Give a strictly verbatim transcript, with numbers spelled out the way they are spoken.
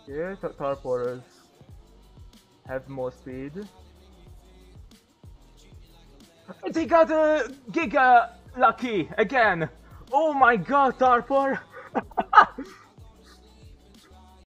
Yeah, tar Tarporters have more speed. They got a Giga Lucky again! Oh my god, Tarpor!